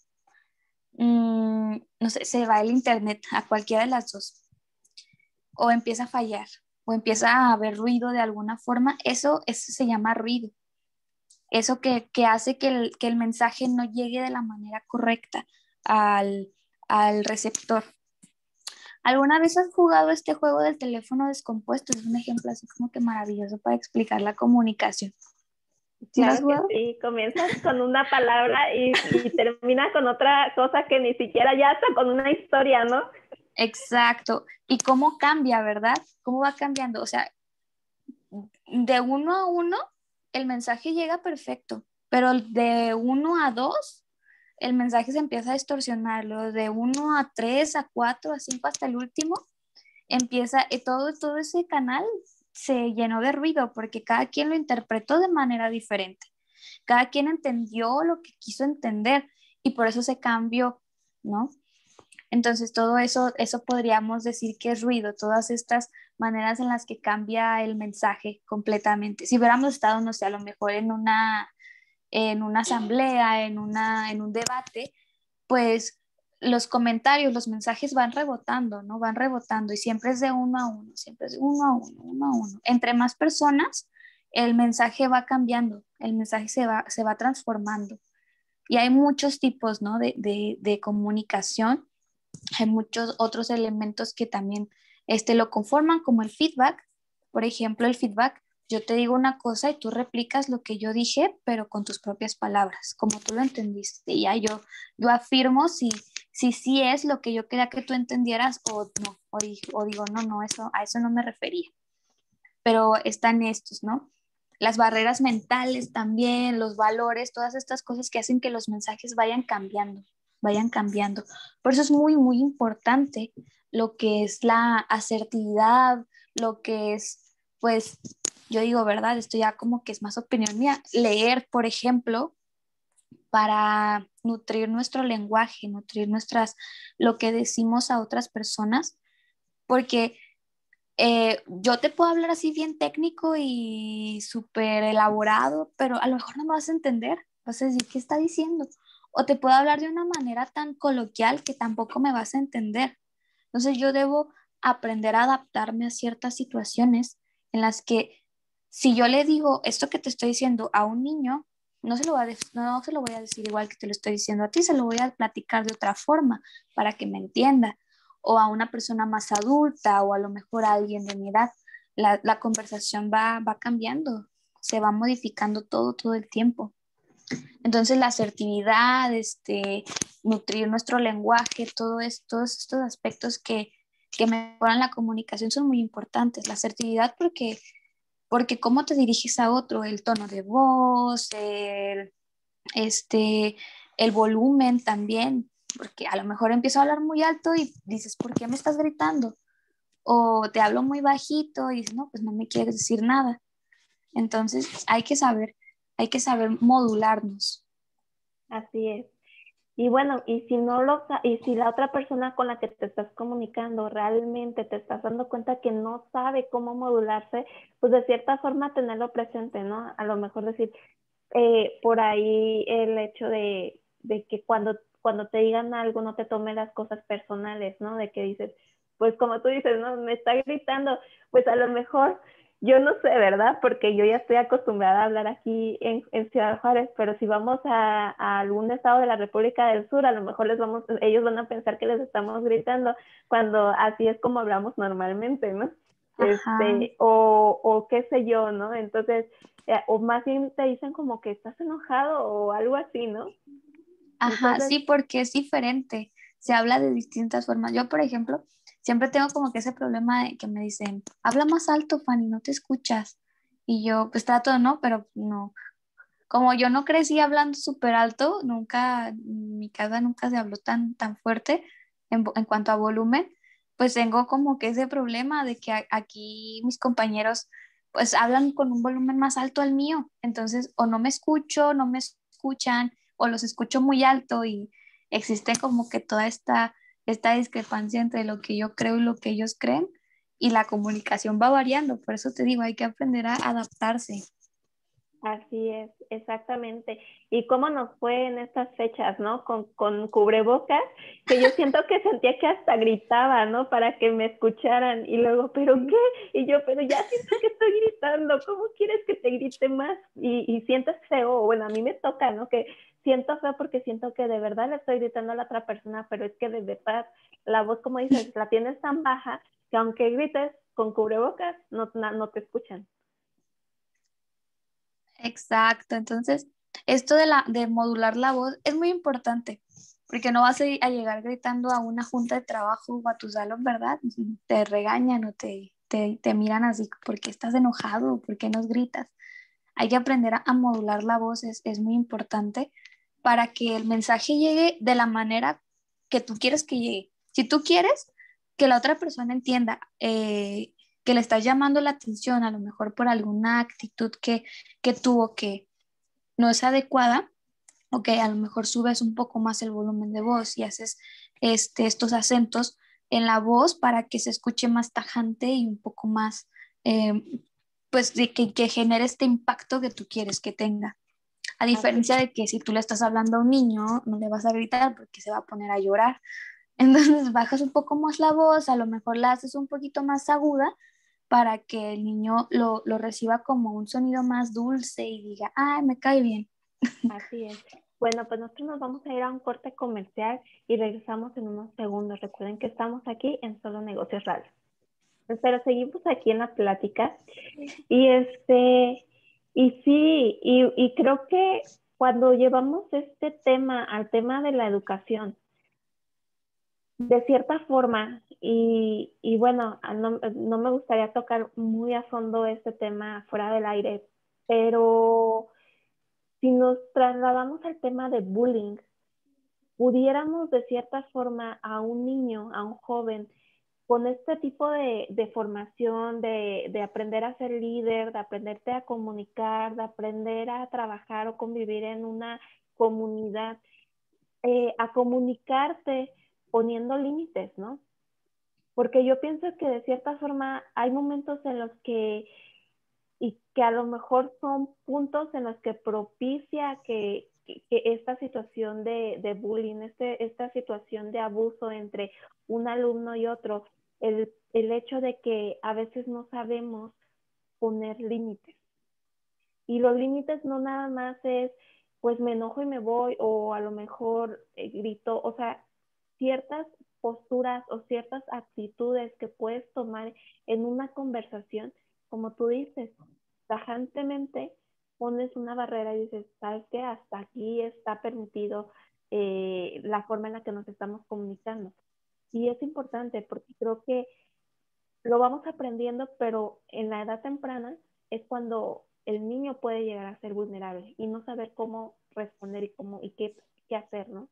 no sé, se va el internet a cualquiera de las dos, o empieza a fallar, o empieza a haber ruido de alguna forma, eso se llama ruido. Eso que hace que el mensaje no llegue de la manera correcta al receptor. ¿Alguna vez has jugado este juego del teléfono descompuesto? Es un ejemplo así como que maravilloso para explicar la comunicación. Claro que sí, comienzas con una palabra y termina con otra cosa que ni siquiera ya está con una historia, ¿no? Exacto. ¿Y cómo cambia, verdad? ¿Cómo va cambiando? O sea, de 1 a 1 el mensaje llega perfecto, pero de 1 a 2 el mensaje se empieza a distorsionar, lo de 1 a 3, a 4, a 5 hasta el último, empieza, todo ese canal se llenó de ruido porque cada quien lo interpretó de manera diferente, cada quien entendió lo que quiso entender y por eso se cambió, ¿no? Entonces todo eso podríamos decir que es ruido, todas estas maneras en las que cambia el mensaje completamente. Si hubiéramos estado, no sé, a lo mejor en una asamblea, en un debate, pues los comentarios, los mensajes van rebotando, ¿no? Van rebotando y siempre es de uno a uno, siempre es de uno a uno, uno a uno. Entre más personas, el mensaje va cambiando, el mensaje se va transformando. Y hay muchos tipos, ¿no? de comunicación, hay muchos otros elementos que también lo conforman, como el feedback. Por ejemplo, el feedback, yo te digo una cosa y tú replicas lo que yo dije, pero con tus propias palabras, como tú lo entendiste. Y ya yo afirmo si sí es lo que yo quería que tú entendieras o no, o digo, no, no, a eso no me refería. Pero están estos, ¿no? Las barreras mentales también, los valores, todas estas cosas que hacen que los mensajes vayan cambiando, vayan cambiando. Por eso es muy, muy importante lo que es la asertividad, lo que es, pues, yo digo, ¿verdad? Esto ya como que es más opinión mía. Leer, por ejemplo, para nutrir nuestro lenguaje, nutrir lo que decimos a otras personas, porque yo te puedo hablar así bien técnico y súper elaborado, pero a lo mejor no me vas a entender, vas a decir qué está diciendo. O te puedo hablar de una manera tan coloquial que tampoco me vas a entender. Entonces yo debo aprender a adaptarme a ciertas situaciones en las que si yo le digo esto que te estoy diciendo a un niño, no se lo voy a decir igual que te lo estoy diciendo a ti, se lo voy a platicar de otra forma para que me entienda, o a una persona más adulta o a lo mejor a alguien de mi edad. La conversación va cambiando, se va modificando todo el tiempo. Entonces la asertividad, nutrir nuestro lenguaje, todos estos aspectos que mejoran la comunicación son muy importantes. La asertividad porque cómo te diriges a otro, el tono de voz, el volumen también, porque a lo mejor empiezo a hablar muy alto y dices, ¿por qué me estás gritando? O te hablo muy bajito y dices, no, pues no me quieres decir nada. Entonces hay que saber modularnos. Así es. Y bueno, y si la otra persona con la que te estás comunicando realmente te estás dando cuenta que no sabe cómo modularse, pues de cierta forma tenerlo presente, ¿no? A lo mejor decir, por ahí el hecho de que cuando te digan algo no te tomes las cosas personales, ¿no? De que dices, pues como tú dices, no, me está gritando, pues a lo mejor yo no sé, ¿verdad? Porque yo ya estoy acostumbrada a hablar aquí en Ciudad Juárez, pero si vamos a algún estado de la República del Sur, a lo mejor ellos van a pensar que les estamos gritando cuando así es como hablamos normalmente, ¿no? O qué sé yo, ¿no? Entonces, o más bien te dicen como que estás enojado o algo así, ¿no? Ajá, Entonces, sí, porque es diferente, se habla de distintas formas. Yo, por ejemplo, siempre tengo como que ese problema de que me dicen, habla más alto, Fanny, no te escuchas. Y yo, pues trato, ¿no? Pero no, como yo no crecí hablando súper alto, nunca, en mi casa nunca se habló tan fuerte en cuanto a volumen, pues tengo como que ese problema de que aquí mis compañeros pues hablan con un volumen más alto al mío, entonces o no me escucho, no me escuchan, o los escucho muy alto y existe como que toda esta discrepancia entre lo que yo creo y lo que ellos creen y la comunicación va variando, por eso te digo, hay que aprender a adaptarse. así es, exactamente. ¿Y cómo nos fue en estas fechas, no? Con cubrebocas, que yo siento que sentía que hasta gritaba, ¿no? Para que me escucharan. Y luego, ¿pero qué? Y yo, pero ya siento que estoy gritando, ¿cómo quieres que te grite más? Y sientes feo, bueno, a mí me toca, ¿no? Que siento feo porque siento que de verdad le estoy gritando a la otra persona, pero es que de verdad la voz, como dices, la tienes tan baja que aunque grites con cubrebocas, no te escuchan. Exacto, entonces esto de modular la voz es muy importante, porque no vas a llegar gritando a una junta de trabajo o a tu salón, ¿verdad? Te regañan o te miran así porque estás enojado o porque nos gritas. Hay que aprender a modular la voz, es muy importante para que el mensaje llegue de la manera que tú quieres que llegue. Si tú quieres que la otra persona entienda que le estás llamando la atención, a lo mejor por alguna actitud que tuvo que no es adecuada, ok, a lo mejor subes un poco más el volumen de voz y haces estos acentos en la voz para que se escuche más tajante y un poco más, eh, pues que genere este impacto que tú quieres que tenga. A Así, diferencia de que si tú le estás hablando a un niño, no le vas a gritar porque se va a poner a llorar. Entonces bajas un poco más la voz, a lo mejor la haces un poquito más aguda para que el niño lo reciba como un sonido más dulce y diga, ay, me cae bien. así es. Bueno, pues nosotros nos vamos a ir a un corte comercial y regresamos en unos segundos. Recuerden que estamos aquí en Solo Negocios Radio. Pero seguimos aquí en la plática y y sí, y creo que cuando llevamos este tema al tema de la educación, de cierta forma, y bueno, no me gustaría tocar muy a fondo este tema fuera del aire, pero si nos trasladamos al tema de bullying, pudiéramos de cierta forma a un niño, a un joven, con este tipo de formación, de aprender a ser líder, de aprenderte a comunicar, de aprender a trabajar o convivir en una comunidad, a comunicarte poniendo límites, ¿no? Porque yo pienso que de cierta forma hay momentos en los y que a lo mejor son puntos en los que propicia que esta situación de bullying, esta situación de abuso entre un alumno y otro, el hecho de que a veces no sabemos poner límites. Y los límites no nada más es, pues me enojo y me voy, o a lo mejor grito, o sea, ciertas posturas o ciertas actitudes que puedes tomar en una conversación, como tú dices, tajantemente pones una barrera y dices, ¿sabes qué? Hasta aquí está permitido la forma en la que nos estamos comunicando. Y es importante porque creo que lo vamos aprendiendo, pero en la edad temprana es cuando el niño puede llegar a ser vulnerable y no saber cómo responder y qué hacer, ¿no?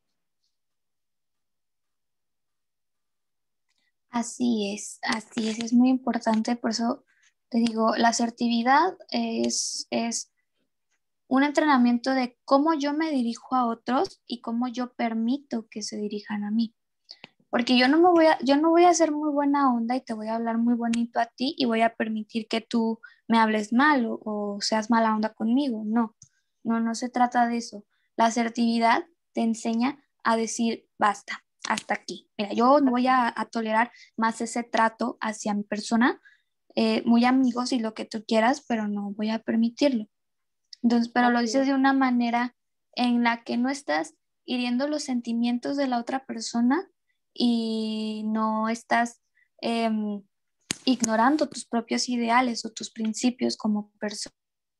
Así es muy importante, por eso te digo, la asertividad es un entrenamiento de cómo yo me dirijo a otros y cómo yo permito que se dirijan a mí. Porque yo no voy a ser muy buena onda y te voy a hablar muy bonito a ti y voy a permitir que tú me hables mal o seas mala onda conmigo. No se trata de eso. La asertividad te enseña a decir basta, hasta aquí. Mira, yo no voy a tolerar más ese trato hacia mi persona, muy amigos y lo que tú quieras, pero no voy a permitirlo. Entonces, pero lo Así dices es. de una manera en la que no estás hiriendo los sentimientos de la otra persona y no estás em, ignorando tus propios ideales o tus principios como persona.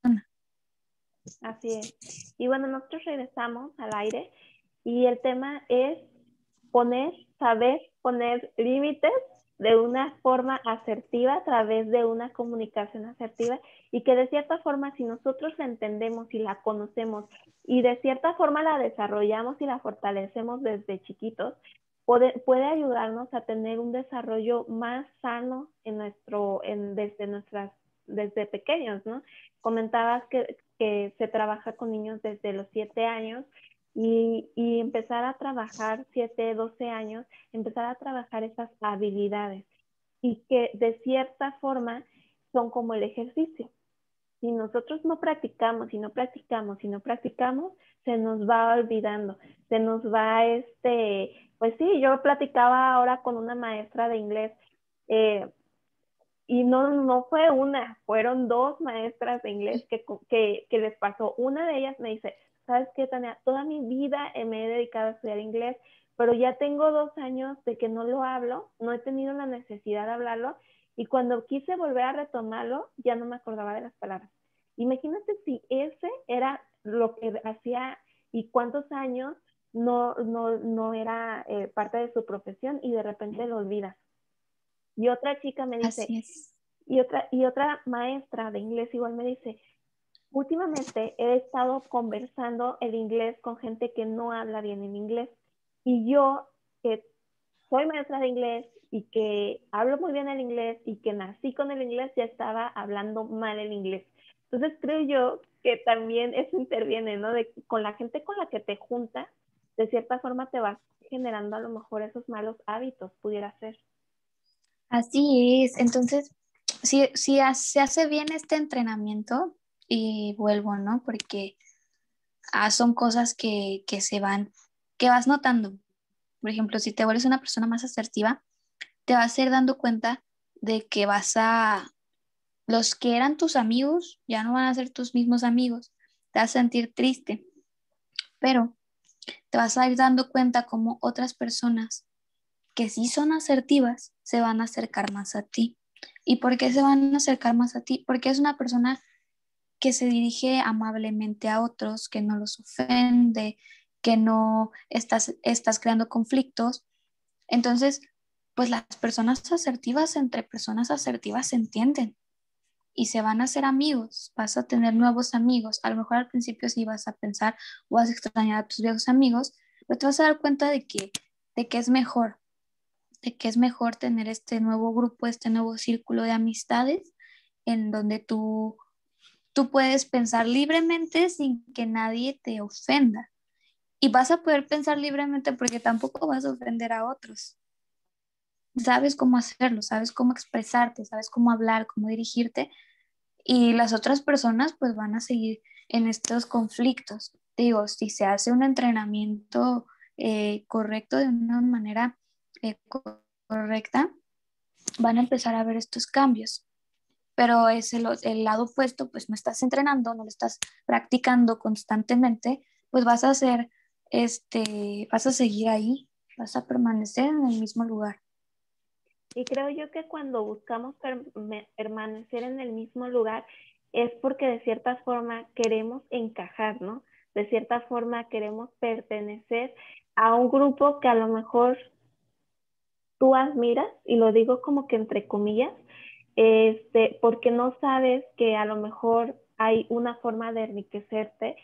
Así es. Y bueno, nosotros regresamos al aire y el tema es saber poner límites de una forma asertiva a través de una comunicación asertiva y que de cierta forma si nosotros la entendemos y la conocemos y de cierta forma la desarrollamos y la fortalecemos desde chiquitos, puede ayudarnos a tener un desarrollo más sano desde pequeños, ¿no? Comentabas que se trabaja con niños desde los 7 años y empezar a trabajar 7, 12 años, empezar a trabajar esas habilidades y que de cierta forma son como el ejercicio. Si nosotros no practicamos, si no practicamos, si no practicamos, se nos va olvidando, se nos va pues sí, yo platicaba ahora con una maestra de inglés eh, y no fue una, fueron dos maestras de inglés que les pasó. Una de ellas me dice, ¿sabes qué, Tania? Toda mi vida me he dedicado a estudiar inglés, pero ya tengo 2 años de que no lo hablo, no he tenido la necesidad de hablarlo, y cuando quise volver a retomarlo, ya no me acordaba de las palabras. Imagínate si ese era lo que hacía y cuántos años no era parte de su profesión y de repente lo olvidas. Y otra chica me dice, Así es. y otra maestra de inglés igual me dice, últimamente he estado conversando el inglés con gente que no habla bien el inglés. Y yo, que soy maestra de inglés y que hablo muy bien el inglés y que nací con el inglés, ya estaba hablando mal el inglés. Entonces creo yo que también eso interviene, ¿no? Con la gente con la que te juntas, de cierta forma te vas generando a lo mejor esos malos hábitos, pudiera ser. Así es. Entonces, si se hace bien este entrenamiento, y vuelvo, ¿no? Porque son cosas que se van, que vas notando. Por ejemplo, si te vuelves una persona más asertiva, te vas a ir dando cuenta de que los que eran tus amigos ya no van a ser tus mismos amigos. Te vas a sentir triste, pero te vas a ir dando cuenta como otras personas que sí son asertivas se van a acercar más a ti. ¿Y por qué se van a acercar más a ti? Porque es una persona que se dirige amablemente a otros, que no los ofende, que no estás creando conflictos. Entonces, pues las personas asertivas entre personas asertivas se entienden y se van a hacer amigos, vas a tener nuevos amigos. A lo mejor al principio sí vas a pensar o vas a extrañar a tus viejos amigos, pero te vas a dar cuenta de que es mejor, de que es mejor tener este nuevo grupo, este nuevo círculo de amistades en donde tú puedes pensar libremente sin que nadie te ofenda. Y vas a poder pensar libremente porque tampoco vas a ofender a otros. Sabes cómo hacerlo, sabes cómo expresarte, sabes cómo hablar, cómo dirigirte, y las otras personas pues van a seguir en estos conflictos. Digo, si se hace un entrenamiento correcto de una manera correcta, van a empezar a ver estos cambios. Pero es el lado opuesto, pues no estás entrenando, no lo estás practicando constantemente, pues vas a vas a seguir ahí, vas a permanecer en el mismo lugar. Y creo yo que cuando buscamos permanecer en el mismo lugar es porque de cierta forma queremos encajar, ¿no? De cierta forma queremos pertenecer a un grupo que a lo mejor tú admiras, y lo digo como que entre comillas, porque no sabes que a lo mejor hay una forma de enriquecerte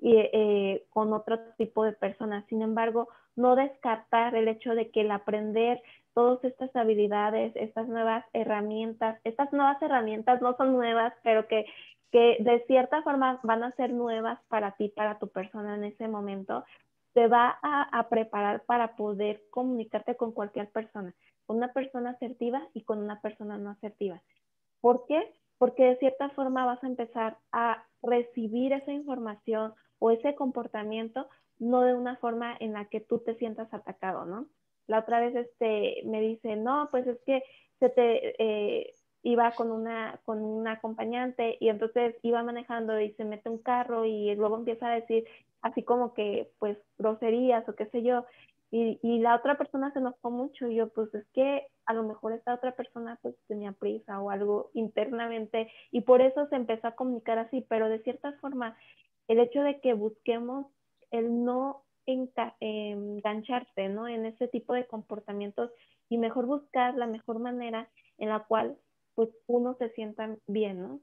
con otro tipo de personas. Sin embargo, no descartar el hecho de que el aprender todas estas habilidades, estas nuevas herramientas no son nuevas, pero que de cierta forma van a ser nuevas para ti, para tu persona en ese momento, te va a preparar para poder comunicarte con cualquier persona, con una persona asertiva y con una persona no asertiva. ¿Por qué? Porque de cierta forma vas a empezar a recibir esa información o ese comportamiento no de una forma en la que tú te sientas atacado, ¿no? La otra vez me dice, no, pues es que iba con una acompañante y entonces iba manejando y se mete un carro y luego empieza a decir así como que pues groserías o qué sé yo, y la otra persona se enojó mucho y yo pues es que a lo mejor esta otra persona pues tenía prisa o algo internamente y por eso se empezó a comunicar así, pero de cierta forma el hecho de que busquemos el no engancharse, ¿no? En ese tipo de comportamientos y mejor buscar la mejor manera en la cual pues uno se sienta bien, ¿no?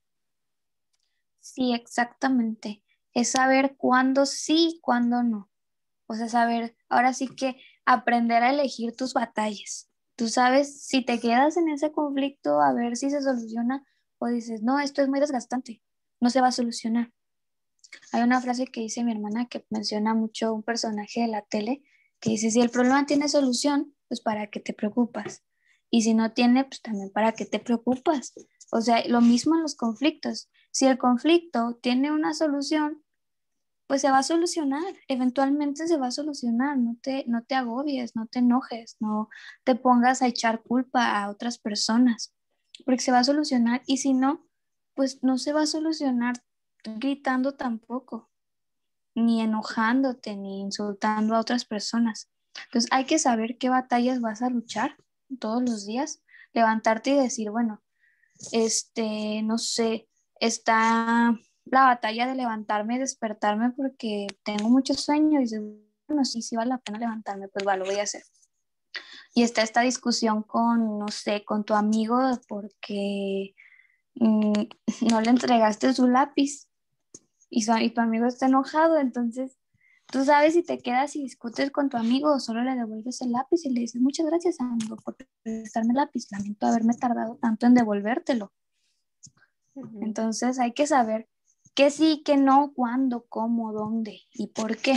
Sí, exactamente. Es saber cuándo sí, cuándo no. O sea, saber, ahora sí que aprender a elegir tus batallas. Tú sabes si te quedas en ese conflicto a ver si se soluciona o dices, no, esto es muy desgastante, no se va a solucionar. Hay una frase que dice mi hermana que menciona mucho un personaje de la tele que dice, si el problema tiene solución, pues ¿para qué te preocupas? Y si no tiene, pues también ¿para qué te preocupas? O sea, lo mismo en los conflictos. Si el conflicto tiene una solución, pues se va a solucionar, eventualmente se va a solucionar, no te agobies, no te enojes, no te pongas a echar culpa a otras personas, porque se va a solucionar y si no, pues no se va a solucionar gritando tampoco, ni enojándote, ni insultando a otras personas. Entonces hay que saber qué batallas vas a luchar todos los días, levantarte y decir, bueno, no sé, está la batalla de levantarme y despertarme porque tengo mucho sueño y dices, bueno, sí vale la pena levantarme, pues va, lo voy a hacer. Y está esta discusión con, no sé, con tu amigo porque mm, no le entregaste su lápiz y tu amigo está enojado, entonces tú sabes si te quedas y discutes con tu amigo o solo le devuelves el lápiz y le dices, muchas gracias amigo por prestarme el lápiz, lamento haberme tardado tanto en devolvértelo. Entonces hay que saber qué sí, qué no, cuándo, cómo, dónde y por qué.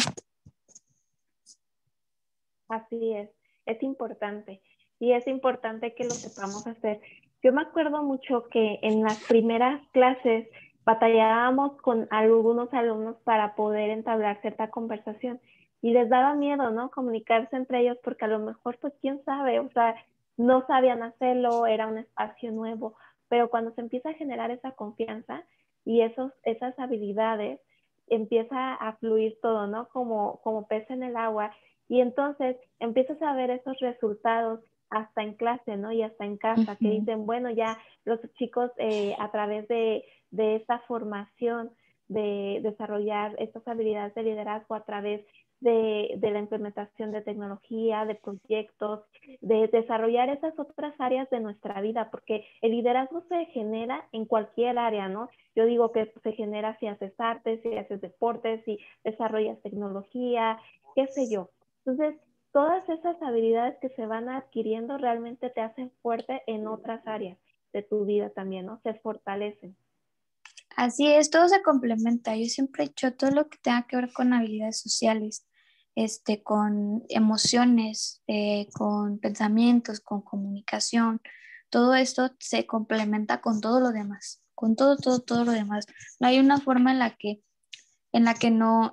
Así es importante y es importante que lo sepamos hacer. Yo me acuerdo mucho que en las primeras clases batallábamos con algunos alumnos para poder entablar cierta conversación y les daba miedo, ¿no? Comunicarse entre ellos porque a lo mejor, pues, quién sabe, o sea, no sabían hacerlo, era un espacio nuevo, pero cuando se empieza a generar esa confianza y esas habilidades, empieza a fluir todo, ¿no? Como pez en el agua y entonces empiezas a ver esos resultados hasta en clase, ¿no? Y hasta en casa, que dicen, bueno, ya los chicos a través de esta formación, de desarrollar estas habilidades de liderazgo a través de la implementación de tecnología, de proyectos, de desarrollar esas otras áreas de nuestra vida, porque el liderazgo se genera en cualquier área, ¿no? Yo digo que se genera si haces artes, si haces deportes, si desarrollas tecnología, qué sé yo. Entonces, todas esas habilidades que se van adquiriendo realmente te hacen fuerte en otras áreas de tu vida también, ¿no? Se fortalecen. Así es, todo se complementa. Yo siempre he dicho todo lo que tenga que ver con habilidades sociales, con emociones, con pensamientos, con comunicación, todo esto se complementa con todo lo demás, con todo lo demás. No hay una forma en la que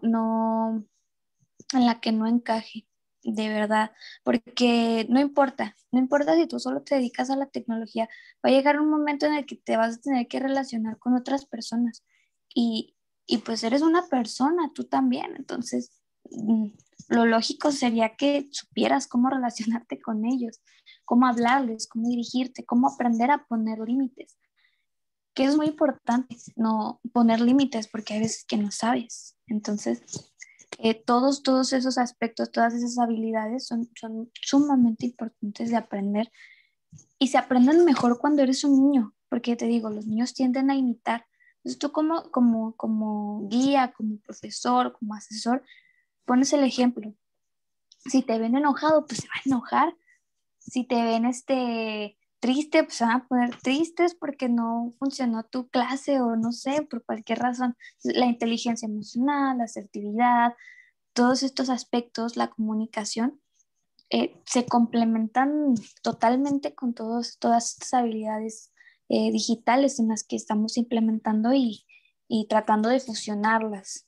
no encaje, de verdad, porque no importa si tú solo te dedicas a la tecnología, va a llegar un momento en el que te vas a tener que relacionar con otras personas y, y pues eres una persona, tú también, entonces lo lógico sería que supieras cómo relacionarte con ellos, cómo hablarles, cómo dirigirte, cómo aprender a poner límites, que es muy importante, no poner límites porque hay veces que no sabes, entonces todos esos aspectos, todas esas habilidades son sumamente importantes de aprender y se aprenden mejor cuando eres un niño, porque te digo, los niños tienden a imitar. Entonces tú como guía, como profesor, como asesor, pones el ejemplo. Si te ven enojado, pues se va a enojar. Si te ven triste, pues se van a poner tristes porque no funcionó tu clase o no sé, por cualquier razón. La inteligencia emocional, la asertividad, todos estos aspectos, la comunicación, se complementan totalmente con todas estas habilidades digitales en las que estamos implementando y tratando de fusionarlas.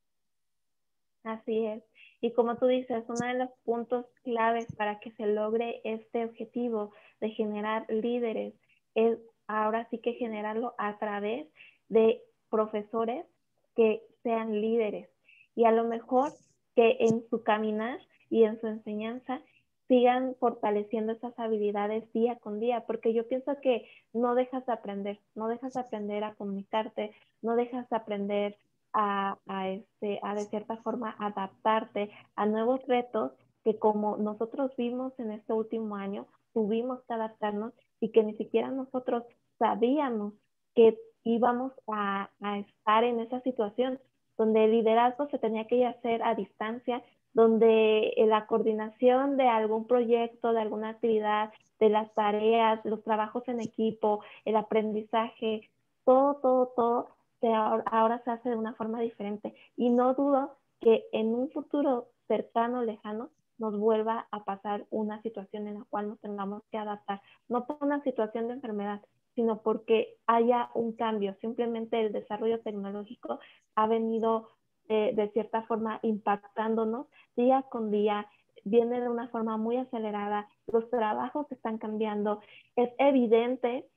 Así es. Y como tú dices, uno de los puntos claves para que se logre este objetivo de generar líderes es ahora sí que generarlo a través de profesores que sean líderes. Y a lo mejor que en su caminar y en su enseñanza sigan fortaleciendo esas habilidades día con día, porque yo pienso que no dejas de aprender, no dejas de aprender a comunicarte, no dejas de aprender a de cierta forma adaptarte a nuevos retos que como nosotros vimos en este último año, tuvimos que adaptarnos y que ni siquiera nosotros sabíamos que íbamos a estar en esa situación donde el liderazgo se tenía que hacer a distancia, donde la coordinación de algún proyecto, de alguna actividad, de las tareas, los trabajos en equipo, el aprendizaje, todo ahora se hace de una forma diferente. Y no dudo que en un futuro cercano, lejano, nos vuelva a pasar una situación en la cual nos tengamos que adaptar. No por una situación de enfermedad, sino porque haya un cambio. Simplemente el desarrollo tecnológico ha venido de cierta forma impactándonos día con día, viene de una forma muy acelerada, los trabajos están cambiando, es evidente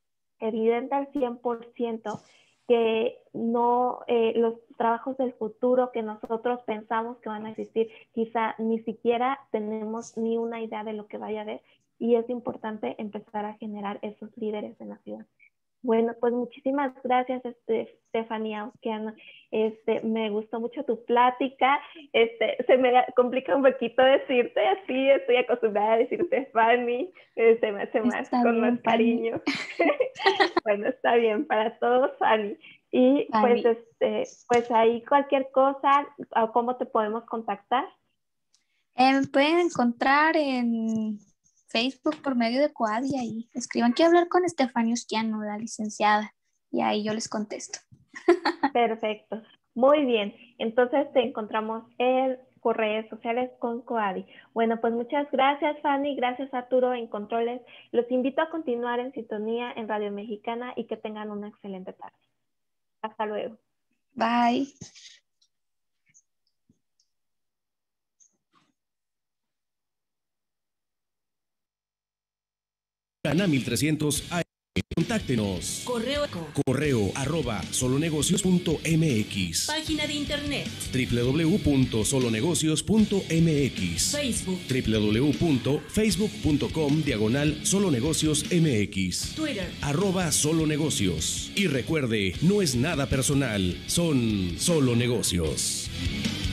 al 100% que no los trabajos del futuro que nosotros pensamos que van a existir, quizá ni siquiera tenemos ni una idea de lo que vaya a haber y es importante empezar a generar esos líderes en la ciudad. Bueno, pues muchísimas gracias, Estefanía Oskiano. Me gustó mucho tu plática. Se me complica un poquito decirte así, estoy acostumbrada a decirte Fanny, se me hace más Está con bien, más cariño. Bueno, está bien, para todos, Fanny. Y Fanny. pues ahí cualquier cosa, ¿cómo te podemos contactar? Me pueden encontrar en Facebook por medio de Coad y ahí escriban, quiero hablar con Estefanía Oskiano, la licenciada, y ahí yo les contesto. Perfecto. Muy bien. Entonces te encontramos por redes sociales con Coadi. Bueno, pues muchas gracias, Fanny. Gracias, Arturo, en Controles. Los invito a continuar en sintonía en Radio Mexicana y que tengan una excelente tarde. Hasta luego. Bye. Ana 1300 AM. Contáctenos. Correo@solonegocios.mx. Página de internet. www.solonegocios.mx. Facebook. www.facebook.com/solonegociosmx. Twitter. @solonegocios. Y recuerde, no es nada personal, son solo negocios.